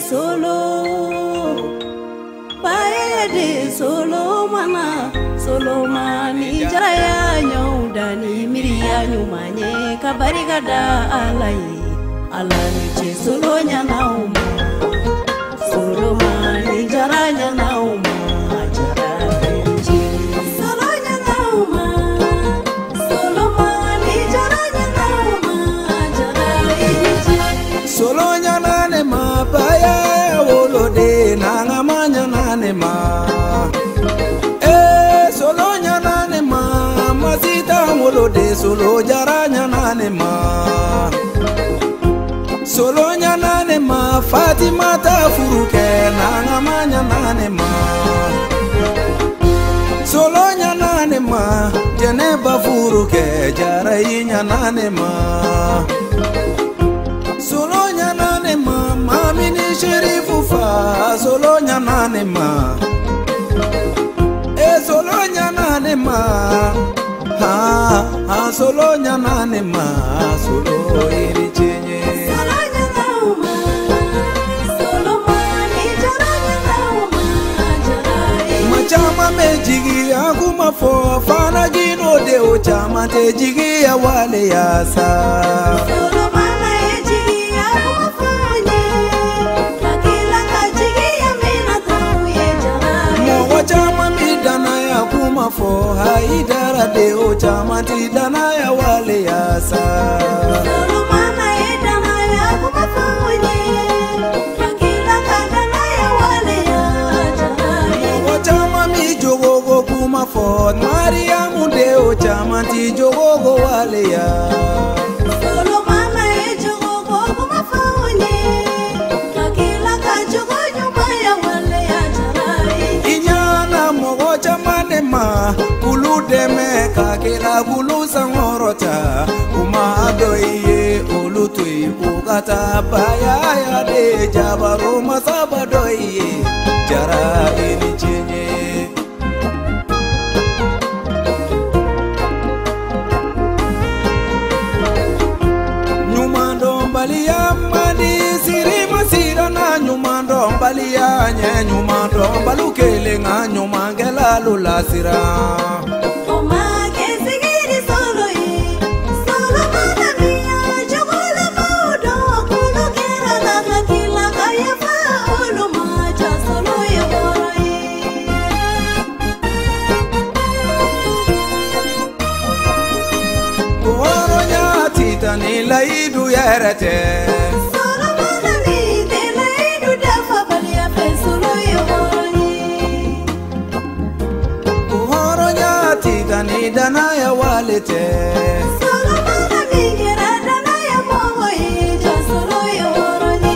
solo Paede solo mana solo mani jaya nyaudani miria nyumanye kabari gada alai alani che solo nyanauma solo mani jaya nauma Solo jaranya nane ma Solo nyanane ma Fatima ta furuke nanga manya nane ma Solo nyanane ma Jeneba furuke jarai nyanane ma Solo nyanane ma Mami ni sherifu fa Solo nyanane ma Solo nyanane ma solo nyanane ma solo iri chenye solo nyanauma solo mani jaranya nauma jarai machama mejigi aguma fo fana gino de o chama te jigi ya wale yasa solo mana ejigi aguma fo nye kakila kajigi ya mina tau ye jarai mo wachama midana ya kuma fo haidara de o chama ti dana ya wale yasa solo mana edana ya kuma fo nye kakila kadana ya wale ya jarai mo wachama mi jogogo kuma fo Mariamu de o chama ti jogogo wale ya solo mana ejogo kuma fo nye kakila kajogo nyuma ya wale ya jarai Inyana mogo chamane ma Kulu deme kakila kulu sangorota Uma adoiye ulutui ukata Baya ya de jabaru masaba doiye Jara ini chenye Nyumando mbalia mani siri masira na nyumando mbalia nye nyumando mbalukele nga nyumangela lulasira Oma kesigiri solo ye solo mana miya jogola mudo kulu kera na kakila kaya fa ulu maja solo ye bora ye Kuhoro nyati tani laidu yerete solo mana ni tela idu dafa balia fe solo ye bora ye Kuhoro nyati tani dana ya walete solo mana ni kera dana ya mogo ye ja solo ye bora ye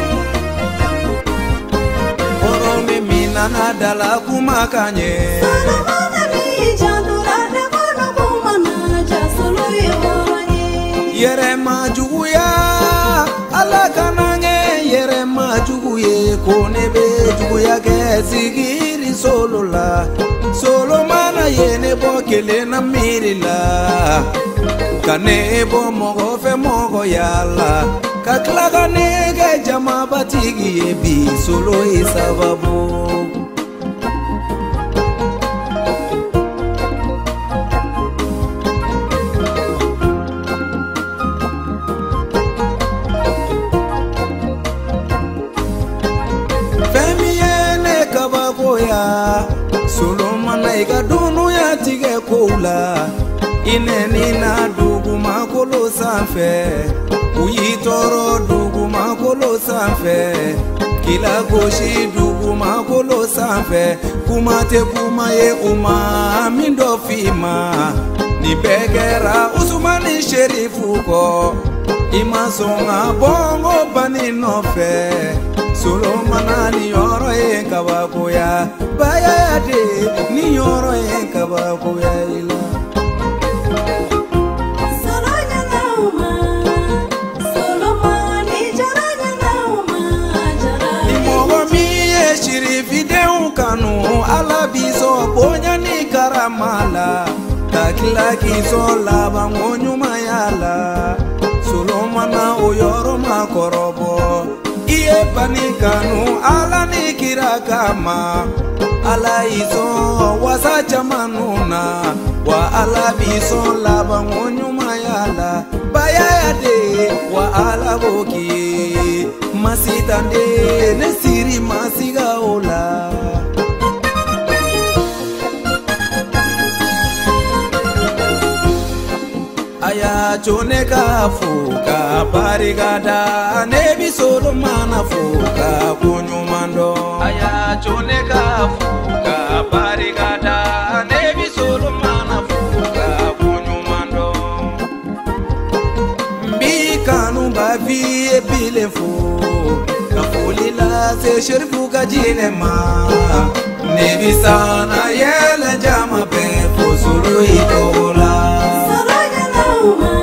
Oro mimina na dala kumakanye solo mana ni jandura de kono kumana ja solo ye bora ye Yere majuguya ala kanange yere majuguye konebe juguya ke zigiri solo la solo mana yene bokele na mirila kanebo mogo fe mogo yala kakla kanege jama batigi ebi solo isababu Solomana iga dunu ya tige koula Ineni na dugu makolo sanfe Uyitoro dugu makolo sanfe Kila goshi dugu makolo sanfe Kumate kumaye uma mindo fima Ni begera usumani sherifu ko Ima songa bongo bani nofe Solomana ni yoro kabakoya Baya de ni yoro kabakoya ila solo nyanauma solo mani jaranya nauma jarai Imogo miye shirifi de ukanu Ala biso bonya ni karamala Takila kiso laba ngonyuma yala Solomana oyoro makorobo Iye ni kanu ala ni kira kama ala iso wasa chamanuna wa ala biso labango nyuma yala bayade wa ala boki masitande ne siri masiga ola aya chone ka fuka parigada nebi solo mana fuka kunyumando aya chone ka fuka parigada nebi solo mana fuka kunyumando mbikanu bavi epilefu kafulila se sherifu kajinema nebi sana yele jama pe fusuru itola Uma